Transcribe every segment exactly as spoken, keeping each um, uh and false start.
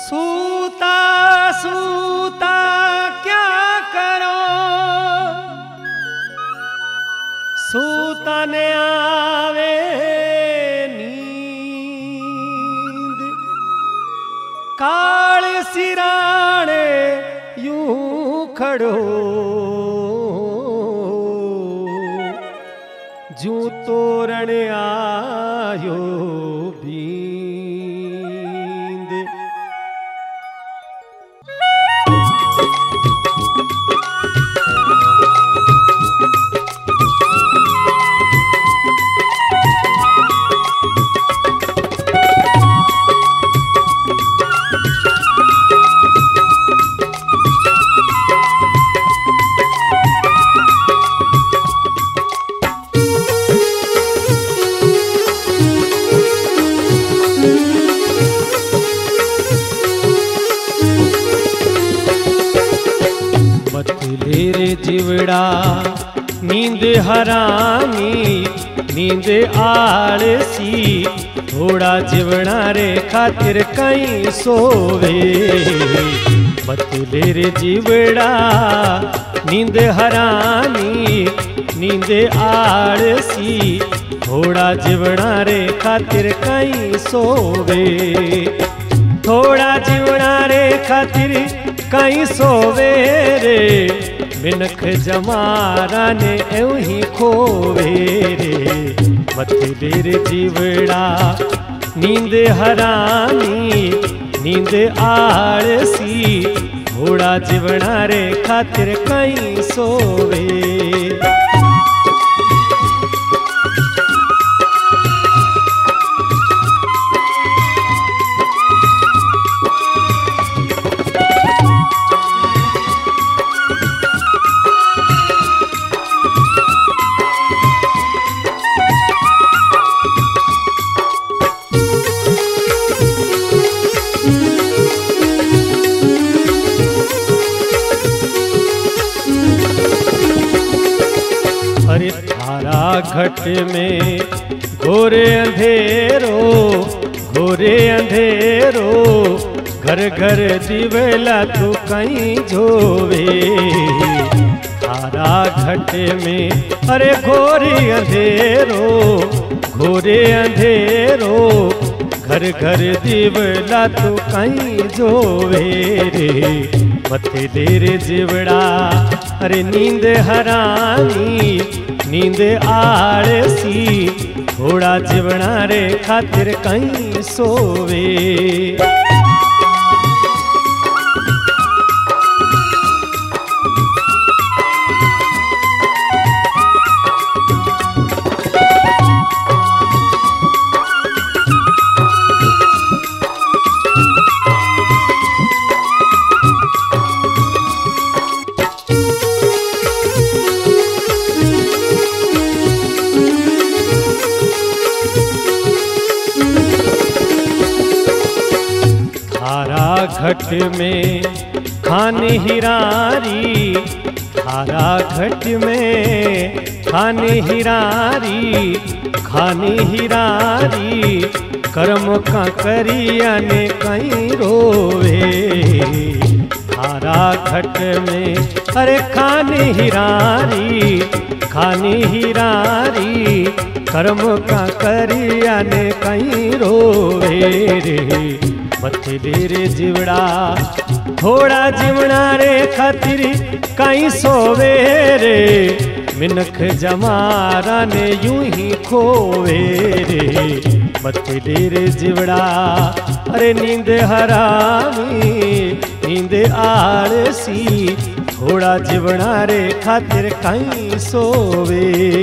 सूता सूता क्या करो, सूता ने आवे नींद, काल सिराणे यूं खड़ो, जूं तोरण आयो बींद। रे जिवड़ा नींद हरामी, नींद आलसी, थोड़ा जिवड़ा रे खातिर कहीं सोवे। बतले रे जिवड़ा नींद हरामी, नींद आलसी, थोड़ा जिवड़ा रे खातिर कहीं सोवे। थोड़ा जिवड़ा रे खातिर कहीं सोवे रे, मिनख जमारा ने एवं ही खोवे रे। बतले रे जिवड़ा नींद हरामी, नींद आलसी, थोड़ा जिवड़ा रे खातिर कहीं सोवे। अरे थारा घट में घोरे अंधेरो, घोरे अंधेरो, घर घर दिवला तू कहीं जोवे। थारा घट में अरे घोरे अंधेरो, घोरे अंधेरो, घर घर दिवला तू कहीं जोवे रे। बतले रे जिवड़ा अरे नींद हरामी, नींद आलसी, थोड़ा जिवड़ा रे खातिर कहीं सोवे। थारा घट में खानी हिरारी, थारा घट में खानी हिरारी, खानी हिरारी, कर्म का करिया ने कहीं रोवे। थारा घट में अरे खानी हिरारी, खानी हिरारी, कर्म का करिया ने कहीं रोवे रे। बतले रे जिवड़ा थोड़ा जिवड़ा रे खातिर कहीं सोवे रे, मिनख जमारा ने यूं ही खोवे रे। बतले रे जिवड़ा अरे नींद हरामी, नींद आलसी, थोड़ा जिवड़ा रे खातिर कहीं सोवे।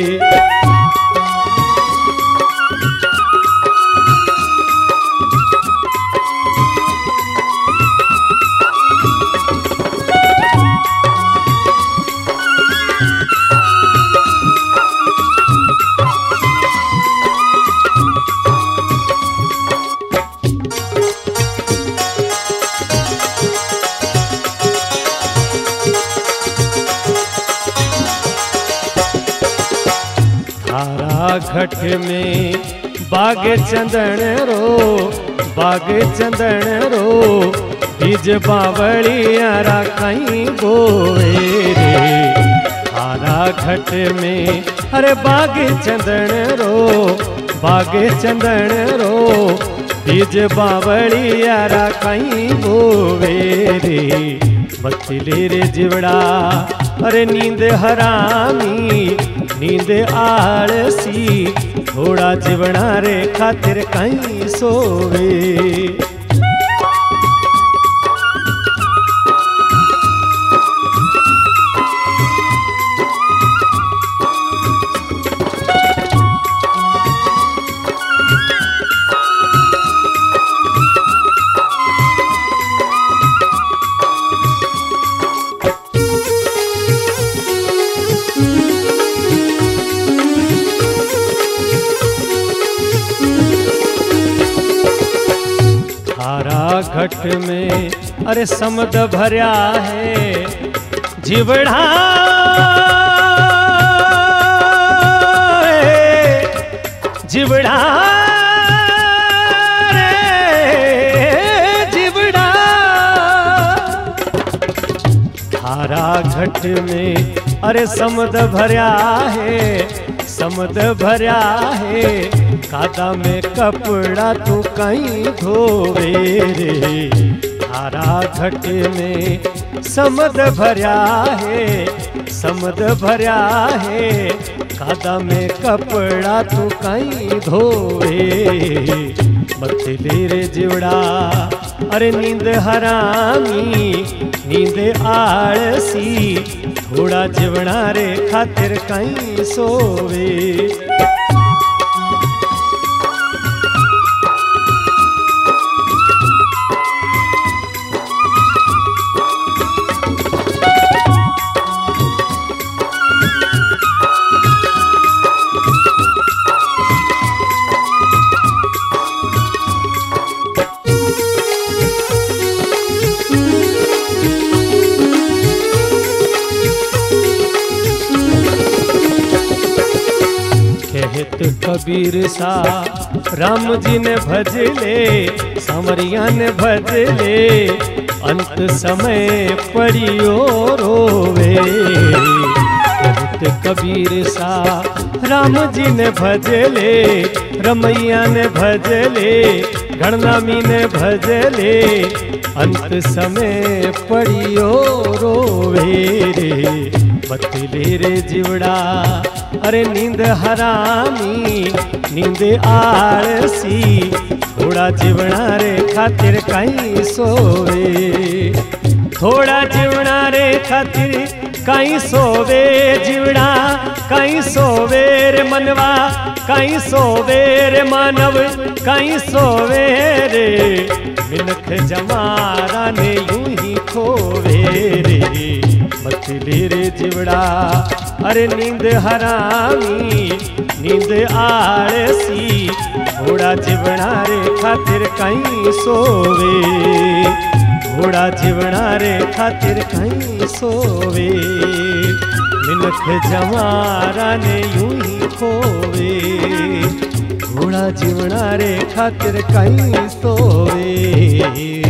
थारा घट में बाग चंदन रो, बाग चंदन रो, बीज बावड़ियारा कहीं बोए रे। थारा घट में अरे बाग चंदन रो, बाग चंदन रो, बीज बावड़ियारा कहीं बोवे रे। बतले रे जिवड़ा अरे नींद हरामी, नींद आलसी, थोड़ा जिवड़ा रे खातिर कहीं सोवे। थारा घट में अरे समद भर्या है जिवड़ा, जिवड़ा रे जिवड़ा। थारा घट में अरे समद भर्या है, समद भर्या है, कादा में कपड़ा तू कहीं धोवे रे। थारा घट में समद भर्या है, समद भर्या है, कादा में कपड़ा तू कहीं धोवे। बतले रे जिवड़ा अरे नींद हरामी, नींद आलसी, थोड़ा जिवड़ा रे खातिर कहीं सोवे। कहत कबीर सा राम जी ने भजले, संवरिया ने भजले, अंत समय पड़ियो रोवे। कहत कबीर सा राम जी ने भजले, रमैया ने भजले, गणनामी ने भजले, अंत समय पड़ियो रोवे रे। बतले रे जिवड़ा अरे नींद हरामी, नींद आलसी, थोड़ा जिवड़ा रे खातिर कहीं सोवे। थोड़ा जिवड़ा रे खातिर कहीं सोवे, जिवड़ा कहीं सोवे रे मनवा, कहीं सोवे रे मानव, कहीं सोवे रे। मिनख जमारा ने यूं ही खोवे रे। बतले रे जिवड़ा अरे नींद हरामी, नींद आलसी, थोड़ा जिवड़ा रे खातिर कहीं सोवे। थोड़ा जिवड़ा रे खातिर कहीं सोवे। मिनख जमारा ने यूं ही खोवे, थोड़ा जिवड़ा रे खातिर कहीं सोवे।